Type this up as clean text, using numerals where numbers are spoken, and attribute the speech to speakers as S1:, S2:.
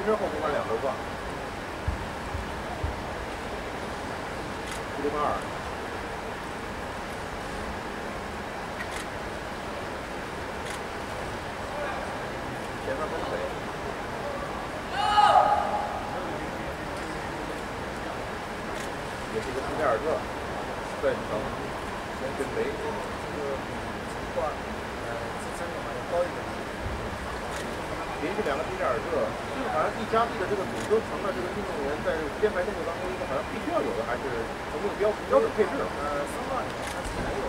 S1: 身后空翻2头挂，102。前面跟谁？也是一个斯盖尔特，对，成，先跟谁？
S2: 这个挂，自身的话要高一点。
S1: 连续2个斯盖尔特，这个好像一加一的这个组合层的这个运动员在编排动作当中，一个好像必须要有的，还是有没有标准配置？
S2: 3号里面它是没有。